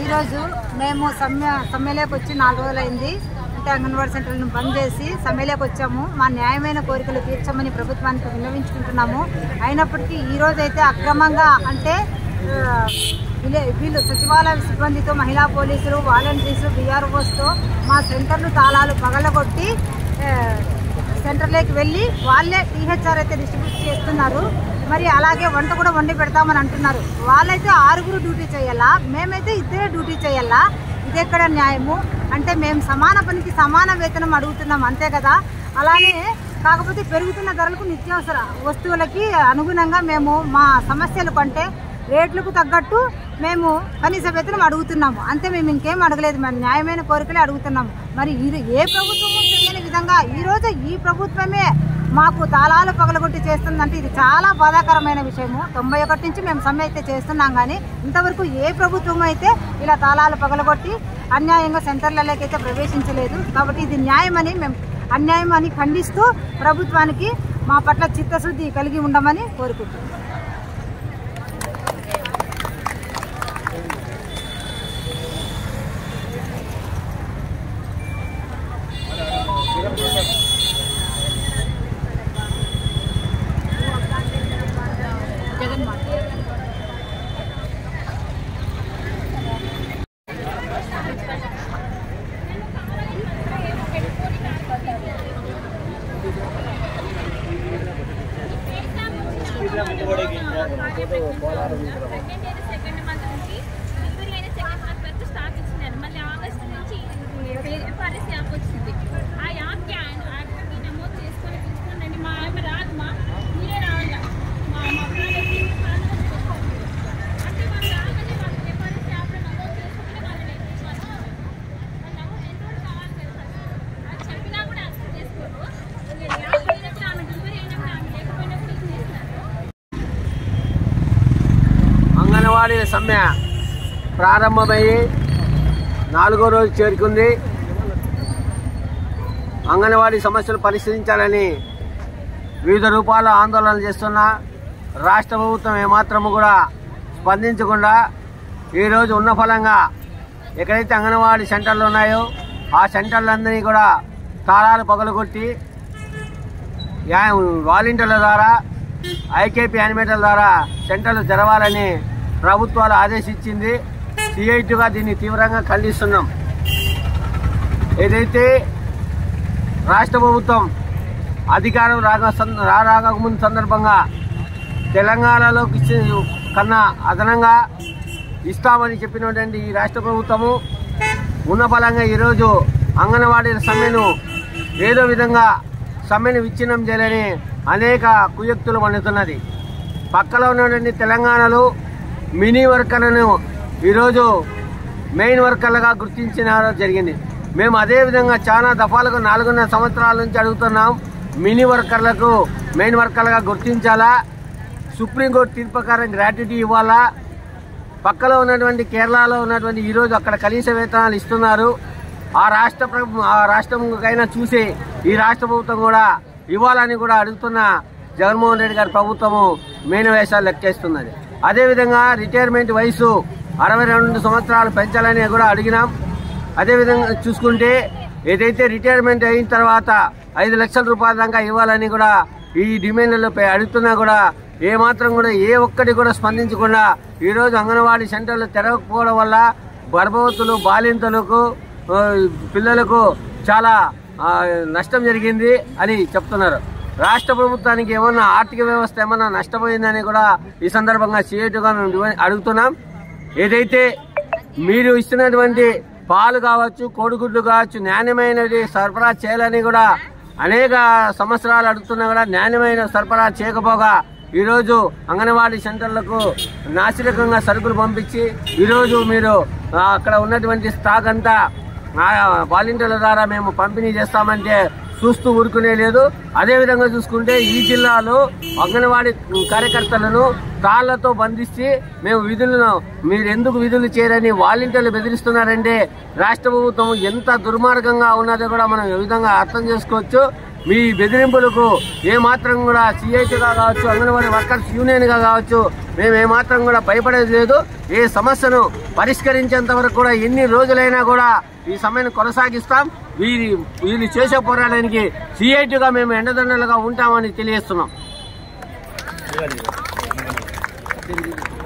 ఈరోజు మేము సమ్మెలోకి వచ్చి 4 రోజులైంది. అంటే అంగన్వాడీ సెంటర్లను బంద్ చేసి సమ్మెలోకి వచ్చాము. మా న్యాయమైన కోరికలు తీర్చమని ప్రభుత్వానికి విన్నవించుకుంటున్నాము. అయినప్పటికీ ఈరోజు అయితే అక్రమంగా అంటే వీళ్ళు సచివాలయ సిబ్బందితో, మహిళా పోలీసులు, వాలంటీర్స్, BROస్తో మా సెంటర్లు తాళాలు పగలగొట్టి సెంటర్లోకి వెళ్ళి వాళ్ళే THR అయితే డిస్ట్రిబ్యూట్ చేస్తున్నారు. మరి అలాగే వంట కూడా వండి పెడతామని అంటున్నారు. వాళ్ళైతే 6 డ్యూటీ చేయాలా, మేమైతే 2 డ్యూటీ చేయాలా? ఇదెక్కడ న్యాయము? అంటే మేము సమాన పనికి సమాన వేతనం అడుగుతున్నాం, అంతే కదా. అలానే కాకపోతే పెరుగుతున్న ధరలకు నిత్యావసర వస్తువులకి అనుగుణంగా మేము మా సమస్యలు కంటే రేట్లకు తగ్గట్టు మేము కనీస వేతనం అడుగుతున్నాము, అంతే. మేము ఇంకేం అడగలేదు, మేము న్యాయమైన కోరికలే అడుగుతున్నాము. మరి ఇది ఏ ప్రభుత్వము చేయని విధంగా ఈరోజు ఈ ప్రభుత్వమే మాకు తాళాలు పగలగొట్టి చేస్తుందంటే ఇది చాలా బాధాకరమైన విషయము. 91 నుంచి మేము సమ్మె అయితే చేస్తున్నాం, కానీ ఇంతవరకు ఏ ప్రభుత్వం అయితే ఇలా తాళాలు పగలగొట్టి అన్యాయంగా సెంటర్లలోకి అయితే ప్రవేశించలేదు. కాబట్టి ఇది న్యాయమని మేము అన్యాయం అని ఖండిస్తూ ప్రభుత్వానికి మా పట్ల చిత్తశుద్ధి కలిగి ఉండమని కోరుకుంటున్నాం. మళ్ళీ ఆగస్టు నుంచి పాలసీ యాప్ వచ్చింది. ఆ యాప్కి నమోదు చేసుకొని చూసుకోండి. మా ఆమె రాదు, మీరే రావాలి. మా అంటే వాళ్ళు రాగానే వాళ్ళు పాలసీ యాప్లో నమోదు చేసుకుంటే వాళ్ళు ఎన్ని రోజులు కావాలి కదా. అది చెప్పినా కూడా యాక్సెప్ట్ చేసుకోరు. యాప్ అయినప్పుడు ఆమె డెలివరీ అయినప్పుడు ఆమె లేకపోయినప్పుడు ఇది చేస్తున్నారు. అంగన్వాడీ సమ్మె ప్రారంభమయ్యి 4వ రోజు చేరుకుంది. అంగన్వాడీ సమస్యలు పరిశీలించాలని వివిధ రూపాల ఆందోళన చేస్తున్న రాష్ట్ర ప్రభుత్వం ఏమాత్రము కూడా స్పందించకుండా ఈరోజు ఉన్న ఫలంగా ఎక్కడైతే అంగన్వాడీ సెంటర్లు ఉన్నాయో ఆ సెంటర్లందరినీ కూడా తాళాలు పగలగొట్టి వాలంటీర్ల ద్వారా, IKP యానిమేటర్ల ద్వారా సెంటర్లు తెరవాలని ప్రభుత్వాలు ఆదేశించింది. CITగా దీన్ని తీవ్రంగా ఖండిస్తున్నాం. ఏదైతే రాష్ట్ర ప్రభుత్వం అధికారం రాకముందు సందర్భంగా తెలంగాణలో కన్నా అదనంగా ఇస్తామని చెప్పినటువంటి ఈ రాష్ట్ర ప్రభుత్వము ఉన్న ఫలంగా ఈరోజు అంగన్వాడీల సమ్మెను ఏదో విధంగా సమ్మెను విచ్ఛిన్నం చేయాలని అనేక కుయుక్తులు మండుతున్నది. పక్కలో ఉన్నటువంటి తెలంగాణలో మినీ వర్కర్లను ఈరోజు మెయిన్ వర్కర్లుగా గుర్తించడం జరిగింది. మేము అదేవిధంగా చాలా దఫాలకు 4.5 సంవత్సరాల నుంచి అడుగుతున్నాం. మినీ వర్కర్లకు మెయిన్ వర్కర్లుగా గుర్తించాలా, సుప్రీంకోర్టు తీర్పు ప్రకారం గ్రాట్యుటీ ఇవ్వాలా. పక్కలో ఉన్నటువంటి కేరళలో ఉన్నటువంటి ఈరోజు అక్కడ కనీస వేతనాలు ఇస్తున్నారు. ఆ రాష్ట్రంకైనా చూసి ఈ రాష్ట్ర ప్రభుత్వం కూడా ఇవ్వాలని కూడా అడుగుతున్న జగన్మోహన్ రెడ్డి గారి ప్రభుత్వము మేనవేషాలు లెక్కేస్తున్నది. అదేవిధంగా రిటైర్మెంట్ వయసు 62 సంవత్సరాలు పెంచాలని కూడా అడిగినాం. అదేవిధంగా చూసుకుంటే ఏదైతే రిటైర్మెంట్ అయిన తర్వాత 5 లక్షల రూపాయల దాకా ఇవ్వాలని కూడా ఈ డిమాండ్లలో అడుగుతున్నా కూడా ఏమాత్రం కూడా ఏ ఒక్కటి కూడా స్పందించకుండా ఈరోజు అంగన్వాడీ సెంటర్లు తెరవకపోవడం వల్ల గర్భవతులు, బాలింతలకు, పిల్లలకు చాలా నష్టం జరిగింది అని చెప్తున్నారు. రాష్ట్ర ప్రభుత్వానికి ఏమన్నా ఆర్థిక వ్యవస్థ ఏమన్నా నష్టపోయిందని కూడా ఈ సందర్భంగా CITగా అడుగుతున్నాం. ఏదైతే మీరు ఇస్తున్నటువంటి పాలు కావచ్చు, కోడిగుడ్లు కావచ్చు, నాణ్యమైనది సరఫరా చేయాలని కూడా అనేక సంవత్సరాలు అడుగుతున్నా కూడా నాణ్యమైన సరఫరా చేయకపోగా ఈరోజు అంగన్వాడీ సెంటర్లకు నాసిరకంగా సరుకులు పంపించి ఈరోజు మీరు అక్కడ ఉన్నటువంటి స్టాక్ అంతా వాలంటీర్ల ద్వారా మేము పంపిణీ చేస్తామంటే చూస్తూ ఊరుకునే లేదు. అదేవిధంగా చూసుకుంటే ఈ జిల్లాలో అంగన్వాడీ కార్యకర్తలను తాళ్లతో బంధించి మీరు ఎందుకు విధులు చేయరని వాలంటీర్లు బెదిరిస్తున్నారంటే రాష్ట్ర ప్రభుత్వం ఎంత దుర్మార్గంగా ఉన్నదో కూడా మనం ఈ విధంగా అర్థం చేసుకోవచ్చు. మీ బెదిరింపులకు ఏమాత్రం కూడా CITగా కావచ్చు, అంగన్వాడీ వర్కర్స్ యూనియన్గా కావచ్చు మేము ఏమాత్రం కూడా భయపడేది లేదు. ఏ సమస్యను పరిష్కరించేంత వరకు కూడా ఎన్ని రోజులైనా కూడా ఈ సమ్మెను కొనసాగిస్తాం. వీళ్ళు చేసే పోరాటానికి సిఐటిగా మేము ఎండదండలుగా ఉంటామని తెలియజేస్తున్నాం.